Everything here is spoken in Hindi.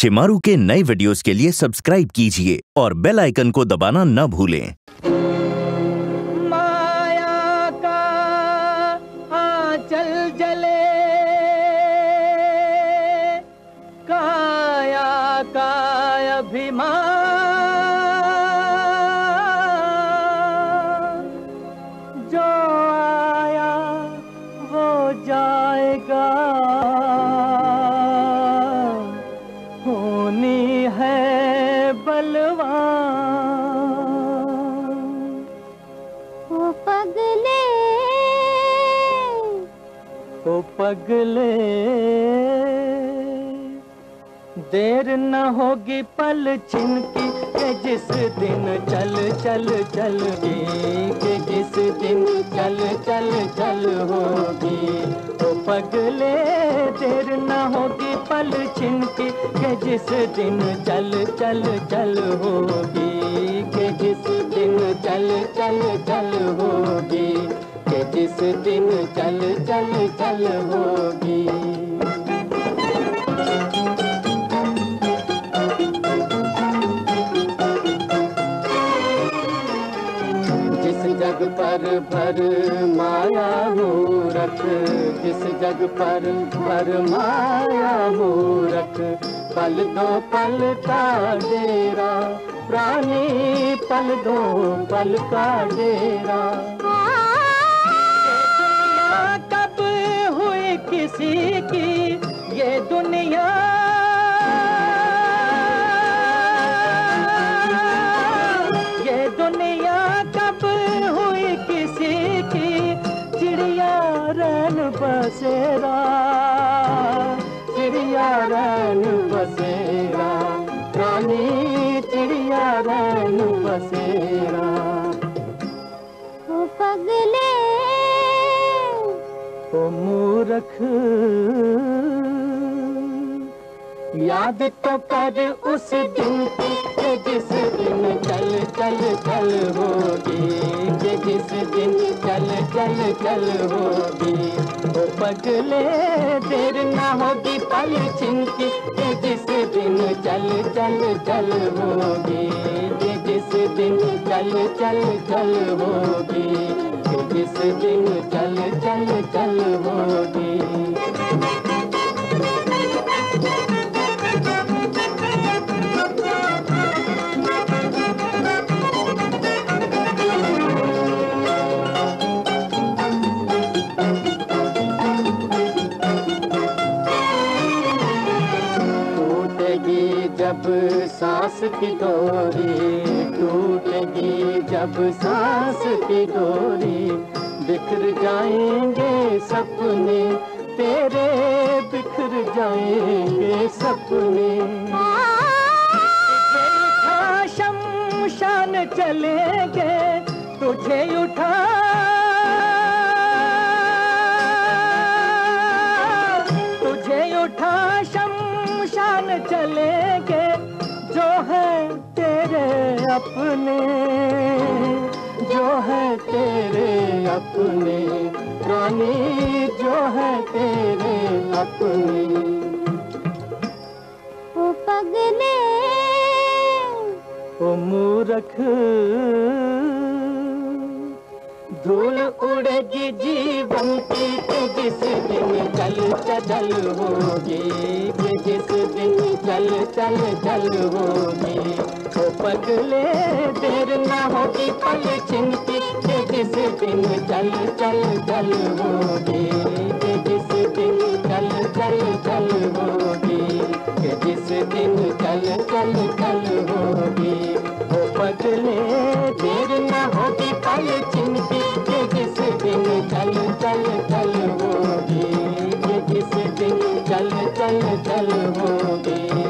शिमारू के नए वीडियोस के लिए सब्सक्राइब कीजिए और बेल आइकन को दबाना न भूलें। माया का आंचल जले, काया का अभिमान, जो आया वो जाएगा, होनी है बलवान। ओ पगले, ओ पगले, देर न होगी पल छिनकी के जिस दिन चल चल चल के जिस दिन चल चल चल होगी। ओ पगले, देर न होगी पल छिनकी के जिस दिन चल चल चल होगी, के जिस दिन चल चल चल होगी, के जिस दिन चल चल चल होगी। जग पर भर माया मूरख, जिस जग पर भर माया मूरख, पल दो पल का डेरा, प्राणी पल दो पल का डेरा। कब हुई किसी की ये दुनिया, ये दुनिया कब हुई किसी की, चिड़िया रैन बसेरा, चिड़िया रैन बसेरा, रानी चिड़िया रैन बसेरा। ओ पगले, ओ मूर्ख, याद तो कर उस दिन की जिस दिन चल चल चल होगी, कि जिस दिन चल चल चल होगी। ओ पगले, देर ना होगी पल छिनकी के जिस दिन चल चल चल होगी, कि जिस दिन चल चल चल होगी, कि जिस दिन चल चल चल होगी। जब सांस की डोरी टूटेगी, जब सांस की डोरी, बिखर जाएंगे सपने तेरे, बिखर जाएंगे सपने। शमशान चलेंगे तुझे उठा, तुझे उठा शमशान चलेंगे, जो है तेरे अपने, जो है तेरे अपने, रानी जो है तेरे अपने। ओ पगले, ओ मूर्ख, धूल उड़ेगी जीवन की जिस दिन चल चल होगी, कि जिस दिन चल चल चल होगी। ओ पगले, देर ना होगी पल छिनकी के जिस दिन चल चल चल होगी, कि जिस दिन चल चल चल होगी, कि जिस दिन चल चल चल होगी। ओ पगले, देर ना होगी पल छिनकी के जिस दिन चल चल चल होगी, कि जिस दिन चल चल चल होगी।